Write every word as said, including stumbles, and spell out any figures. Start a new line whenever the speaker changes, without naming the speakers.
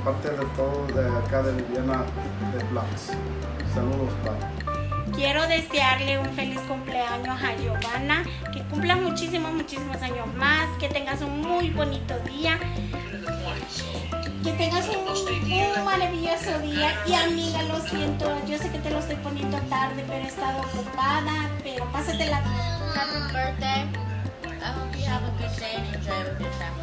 parte de todo de acá de Viviana de Blacks. Saludos, bye.
Quiero desearle un feliz cumpleaños a Giovanna, que cumplas muchísimos, muchísimos años más, que tengas un muy bonito día, que tengas un, un maravilloso día. Y amiga, lo siento, yo sé que te lo estoy poniendo tarde, pero he estado ocupada, pero pásatela bien.
Happy birthday. I hope you have a good day and enjoy with your family.